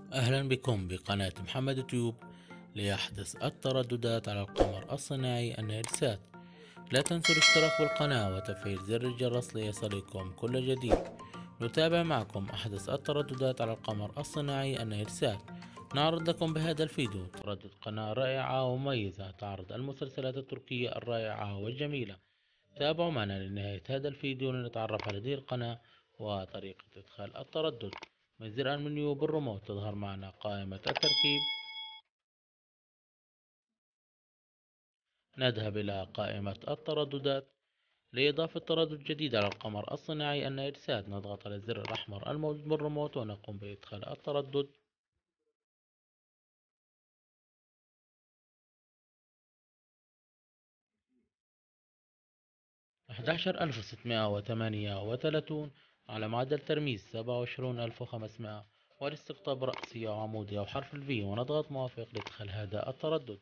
أهلا بكم بقناة محمد تيوب ليحدث الترددات على القمر الصناعي النيرسات. لا تنسوا الاشتراك بالقناة وتفعيل زر الجرس ليصلكم كل جديد. نتابع معكم أحدث الترددات على القمر الصناعي النيرسات. نعرض لكم بهذا الفيديو تردد قناة رائعة ومميزة تعرض المسلسلات التركية الرائعة والجميلة. تابعوا معنا لنهاية هذا الفيديو لنتعرف على هذه القناة وطريقة إدخال التردد. من زر المنيو بالريموت تظهر معنا قائمة التركيب. نذهب إلى قائمة الترددات. لإضافة تردد جديد على القمر الصناعي النايلسات نضغط على الزر الأحمر الموجود بالريموت ونقوم بإدخال التردد. 11638 على معدل ترميز 27500 والاستقطاب رأسي أو عمودي أو حرف الفي، ونضغط موافق لإدخال هذا التردد.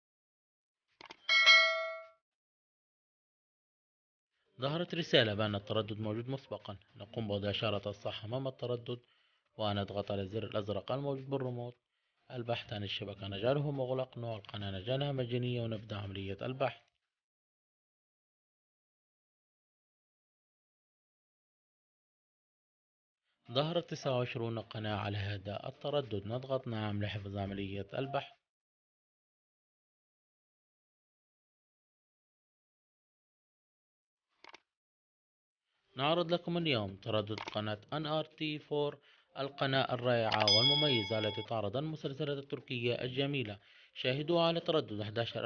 ظهرت رسالة بأن التردد موجود مسبقا. نقوم بوضع إشارة الصح أمام التردد ونضغط على الزر الأزرق الموجود بالريموت. البحث عن الشبكة نجعله مغلق، نوع القناة نجعلها مجانية، ونبدأ عملية البحث. ظهرت 29 قناة على هذا التردد. نضغط نعم لحفظ عملية البحث. نعرض لكم اليوم تردد قناة NRT4، القناة الرائعة والمميزة التي تعرض المسلسلات التركية الجميلة. شاهدوها على تردد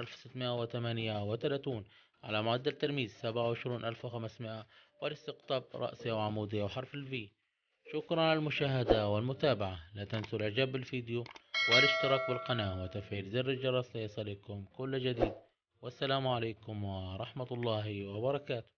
11638 على معدل ترميز 27500 والاستقطاب رأسي وعمودي وحرف الفي. شكرا على المشاهدة والمتابعة. لا تنسوا الإعجاب بالفيديو والاشتراك بالقناة وتفعيل زر الجرس ليصلكم كل جديد. والسلام عليكم ورحمة الله وبركاته.